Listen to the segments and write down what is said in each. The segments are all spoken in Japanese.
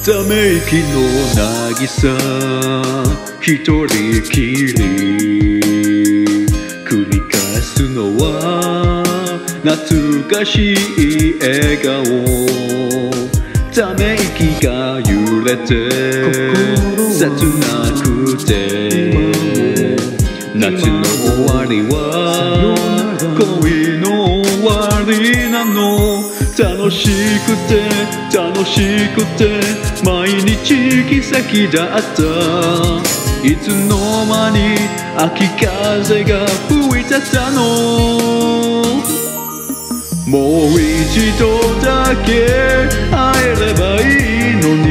ため息の渚一人きり繰り返すのは懐かしい笑顔ため息が揺れて切なくて夏の終わりは恋の終わりなの楽しくて毎日奇跡だったいつの間に秋風が吹いてたのもう一度だけ会えればいいのに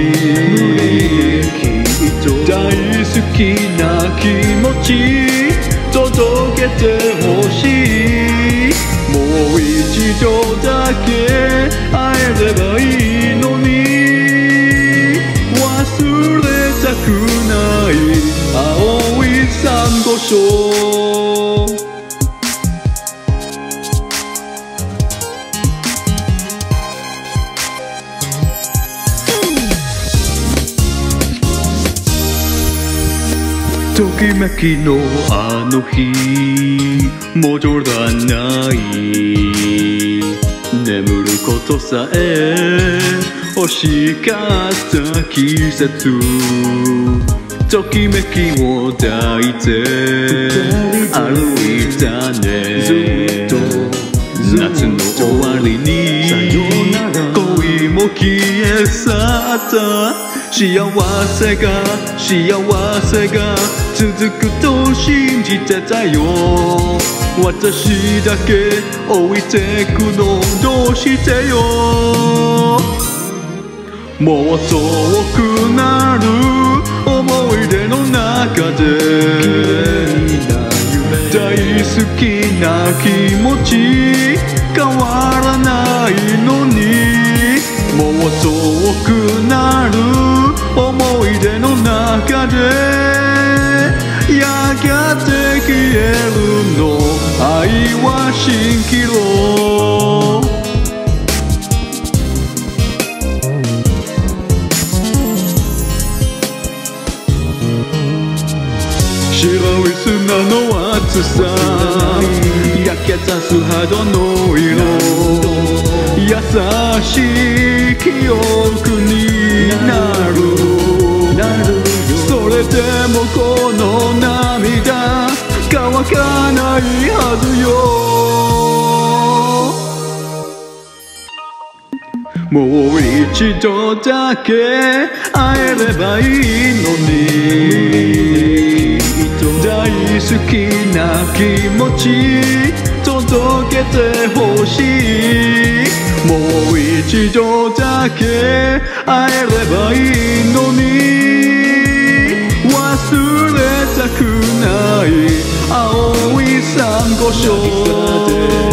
大好きな気持ち届けてほしいもう一度だけ会えればいいのに忘れたくない青い珊瑚礁ときめきのあの日戻らない眠ることさえ惜しかった季節ときめきを抱いて歩いたね夏の終わりに恋も消え去った幸せが続くと信じてたよ私だけ置いてくのどうしてよもう遠くなる思い出の中で大好きな気持ち変わらないのにもう遠くなる思い出の中でやがて消えるの愛は蜃気楼白い砂の厚さ焼けた素肌の色優しい記憶になるそれでもこの涙乾かないはずよもう一度だけ会えればいいのに大好きな気持ち届けてほしいもう一度だけ会えればいいのに忘れたくない青い珊瑚礁